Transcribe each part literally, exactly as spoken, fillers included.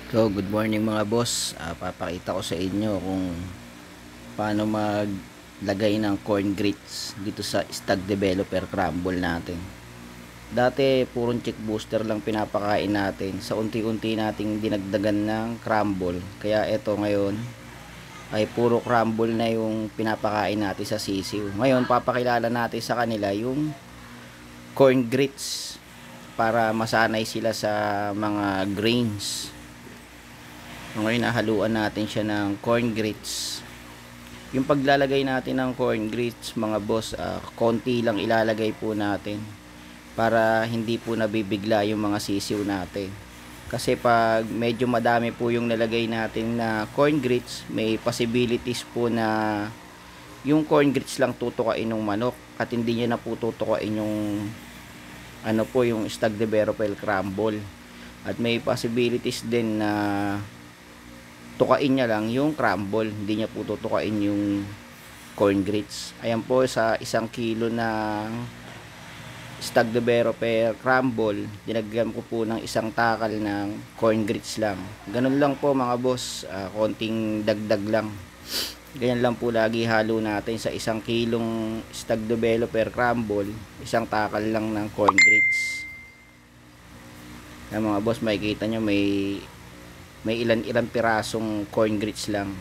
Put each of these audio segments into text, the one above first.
So, good morning mga boss. Ah, papakita ko sa inyo kung paano maglagay ng corn grits dito sa Stag Developer Crumble natin. Dati, purong chick booster lang pinapakain natin. Sa unti-unti nating dinagdagan ng crumble. Kaya eto ngayon, ay puro crumble na yung pinapakain natin sa sisiw. Ngayon, papakilala natin sa kanila yung corn grits para masanay sila sa mga grains. Ngayon nahaluan natin siya ng corn grits. Yung paglalagay natin ng corn grits mga boss, uh, konti lang ilalagay po natin para hindi po nabibigla yung mga sisiw natin. Kasi pag medyo madami po yung nalagay natin na corn grits, may possibilities po na yung corn grits lang tutukain ng manok at hindi niya na po tutukain yung ano po yung Stag Developer Crumble. At may possibilities din na tukain niya lang yung crumble, hindi niya po tutukain yung corn grits. Ayan po, sa isang kilo ng Stag Developer Crumble, dinagyan ko po ng isang takal ng corn grits lang. Ganun lang po mga boss, uh, konting dagdag lang. Ganyan lang po lagi halo natin sa isang kilong Stag Developer Crumble, isang takal lang ng corn grits. Ayan mga boss, makikita nyo may may ilan-ilan pirasong corn grits lang.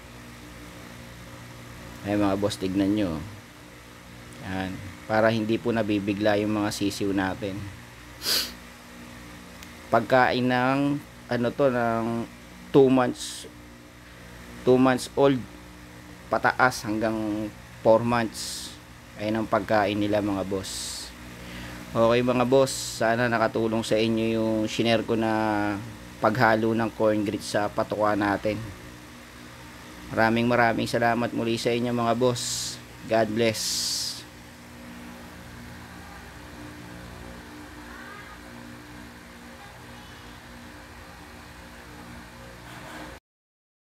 Ay mga boss, tignan nyo. Yan. Para hindi po nabibigla yung mga sisiw natin. Pagkain ng ano to, ng two months two months old pataas hanggang four months. Ayun ang pagkain nila mga boss. Okay mga boss, sana nakatulong sa inyo yung shinare ko na paghalo ng corn grits sa patuka natin. Maraming maraming salamat muli sa inyo mga boss. God bless.